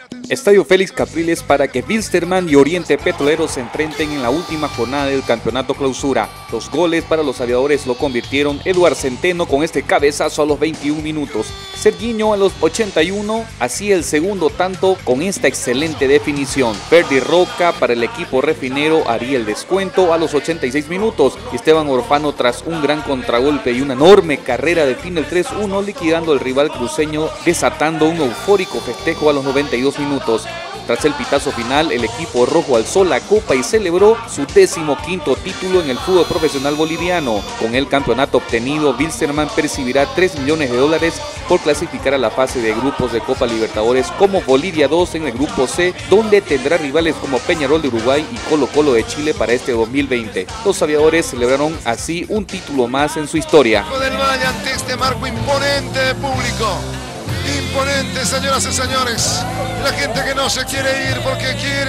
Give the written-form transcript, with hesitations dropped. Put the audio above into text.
Estadio Félix Capriles para que Wilstermann y Oriente Petrolero se enfrenten en la última jornada del campeonato clausura. Los goles para los aviadores lo convirtieron Eduard Centeno con este cabezazo a los 21 minutos. Serguiño a los 81 hacía el segundo tanto con esta excelente definición. Ferdi Roca para el equipo refinero haría el descuento a los 86 minutos. Esteban Orfano, tras un gran contragolpe y una enorme carrera, define el 3-1 liquidando al rival cruceño, desatando un eufórico festejo a los 92 minutos. Tras el pitazo final, el equipo rojo alzó la copa y celebró su 15º título en el fútbol profesional boliviano. Con el campeonato obtenido, Wilstermann percibirá $3 millones por clasificar a la fase de grupos de Copa Libertadores, como Bolivia 2 en el grupo C, donde tendrá rivales como Peñarol de Uruguay y Colo-Colo de Chile para este 2020. Los aviadores celebraron así un título más en su historia. Del Valle ante este marco imponente de público. Imponente, señoras y señores. La gente que no se quiere ir porque quiere